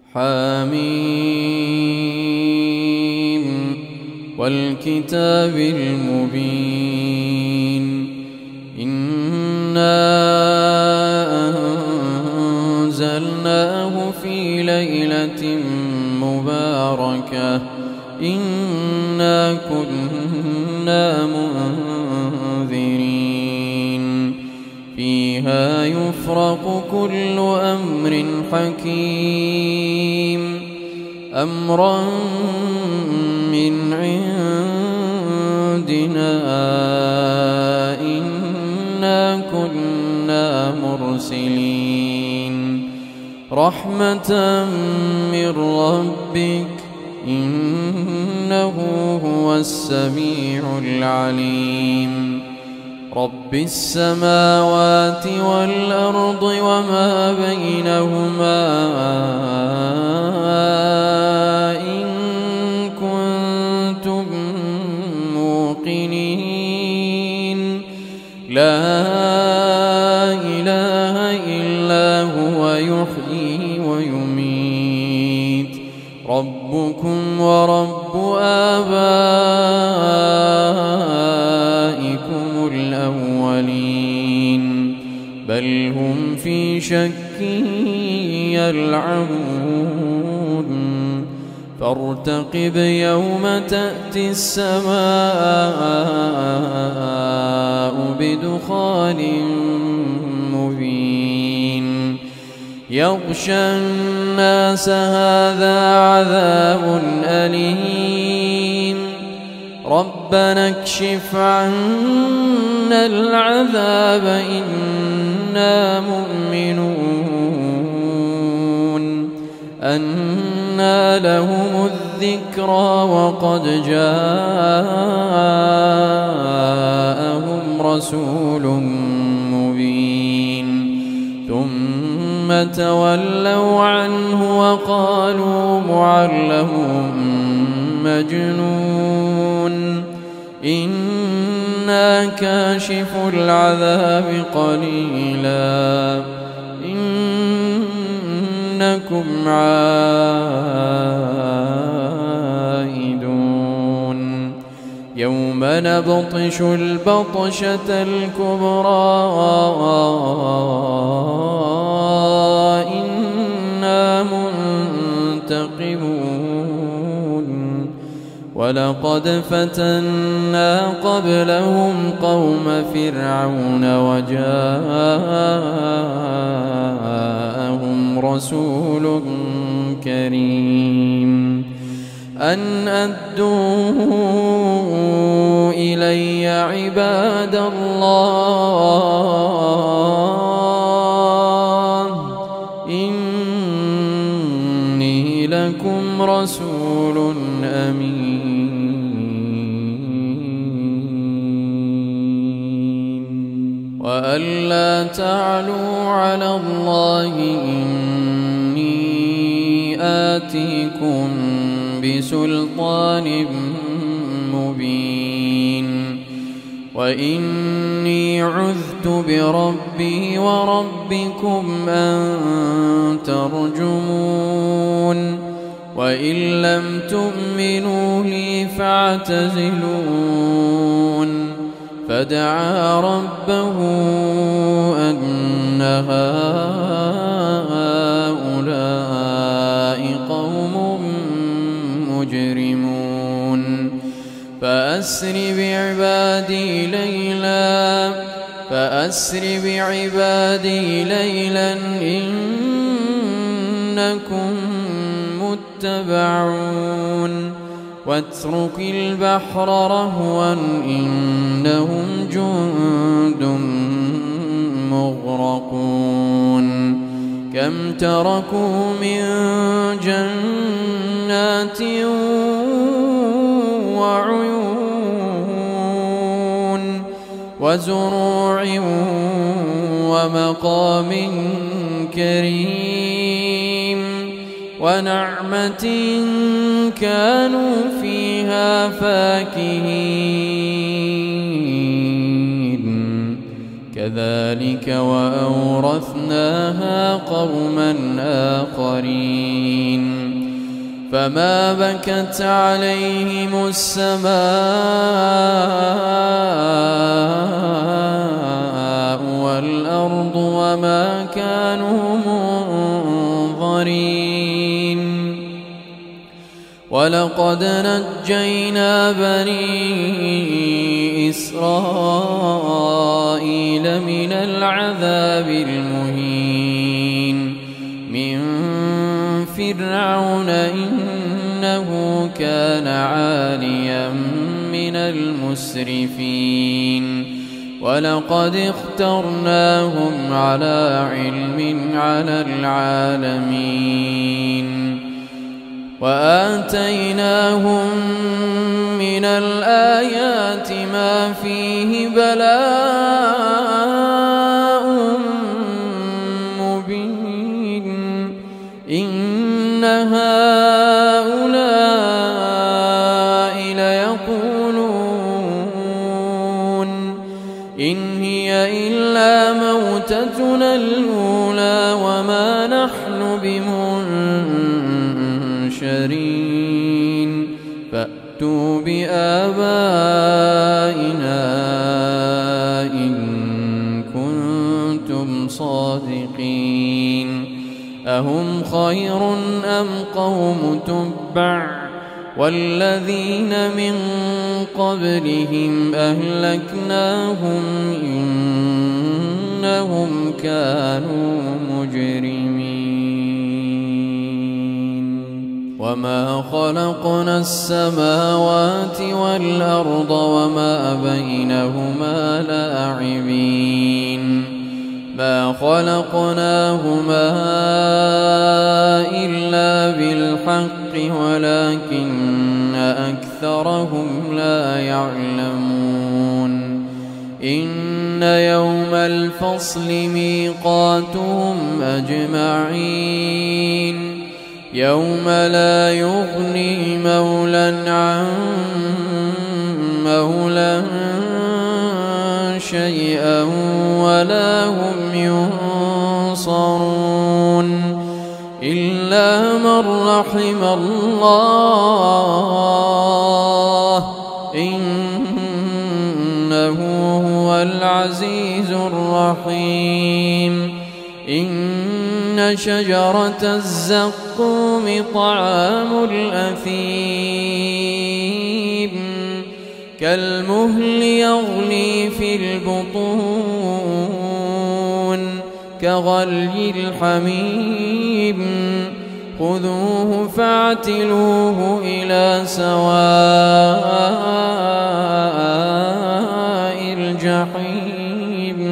حميم والكتاب المبين إنا أنزلناه في ليلة مباركة إنا كنا منذرين فيها يفرق كل أمر حكيم أمرا من عندنا إنا كنا مرسلين رحمة من ربك إنه هو السميع العليم رب السماوات والأرض وما بينهما إن كنتم موقنين لا إله إلا هو يحيي ويميت ربكم ورب آبائكم الأولين بل هم في شك يلعبون فارتقب يوم تأتي السماء بدخان مبين يغشى الناس هذا عذاب أليم ربنا اكشف عنا العذاب إنا مؤمنون أنى لهم الذكرى وقد جاءهم رسول مبين ثم تولوا عنه وقالوا معلم مجنون إنا كاشف العذاب قليلا إنكم عائدون يوم نبطش البطشة الكبرى إنا منتقمون ولقد فتنا قبلهم قوم فرعون وجاءهم رسول كريم أن أدوا إلي عباد الله إني لكم رسول أمين وألا تعلوا على الله إني آتيكم بسلطان مبين وإني عذت بربي وربكم أن ترجمون وإن لم تؤمنوا لي فاعتزلون فدعا ربه أن هؤلاء قوم مجرمون فأسر بعبادي ليلا إنكم متبعون واترك البحر رهوا إنهم جند مغرقون كم تركوا من جنات وعيون وزروع ومقام كريم ونعمة كانوا فيها فاكهين كذلك وأورثناها قوما آخرين فما بكت عليهم السماء والأرض وما كانوا منظرين ولقد نجينا بني إسرائيل من العذاب المهين من فرعون إنه كان عاليا من المسرفين ولقد اخترناهم على علم على العالمين وآتيناهم من الآيات ما فيه بلاء مبين إن هؤلاء ليقولون إن هي إلا موتتنا الأولى وما نحن بمنشرين فأتوا بآبائنا إن كنتم صادقين أهم خير أم قوم تبع والذين من قبلهم أهلكناهم إنهم كانوا مجرمين وما خلقنا السماوات والأرض وما بينهما لاعبين ما خلقناهما إلا بالحق ولكن أكثرهم لا يعلمون إن يوم الفصل ميقاتهم أجمعين يوم لا يغني مولى عن مولى شيئا ولا هم ينصرون إلا من رحم الله إنه هو العزيز الرحيم إن شجرة الزقوم طعام الأثيم كالمهل يغلي في البطون كغلي الحميم خذوه فاعتلوه إلى سواء الجحيم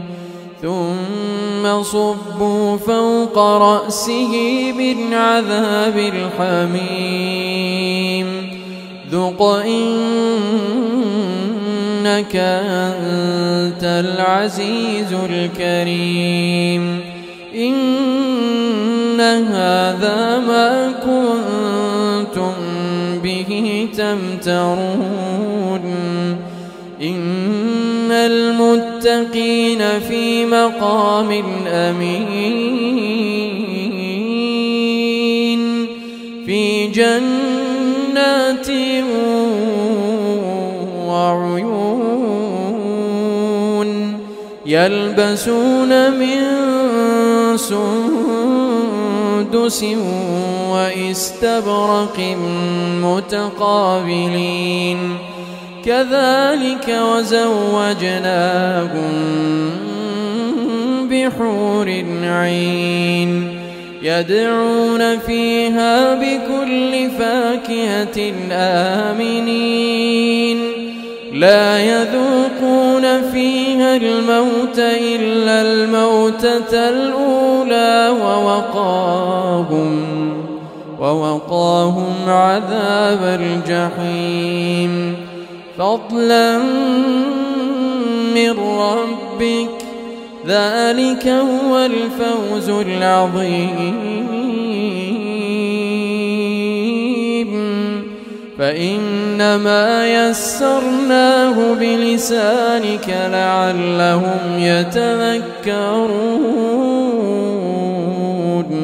ثم صبوا فوق رأسه من عذاب الحميم ذق إنك أنت العزيز الكريم إن هذا ما كنتم به تمترون إن المتقين في مقام أمين في جنات وعيون يلبسون من سندس وإستبرق متقابلين كذلك وزوجناهم بحور عين يدعون فيها بكل فاكهة آمنين لا يذوقون فيها الموت إلا الموتة الأولى ووقاهم عذاب الجحيم فضلا من ربك ذلك هو الفوز العظيم فإنما يسرناه بلسانك لعلهم يتذكرون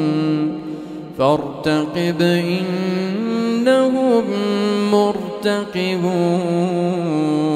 فارتقب إنهم مرتقبون